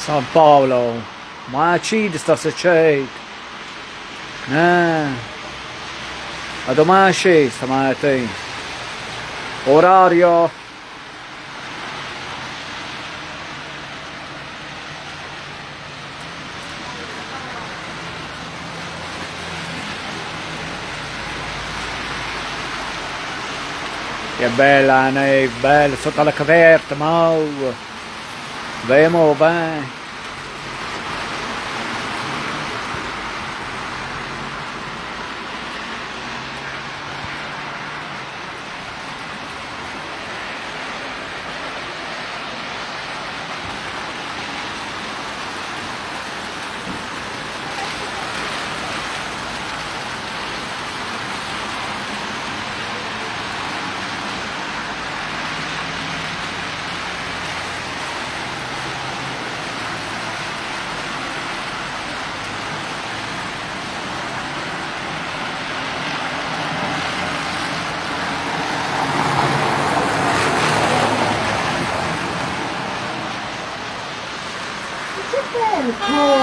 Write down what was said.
San Paolo, ma ci sta succedendo? A domani stamattina. Orario. Che bella la neve, bella, sotto la coperta, ma vediamo bene. Che bello!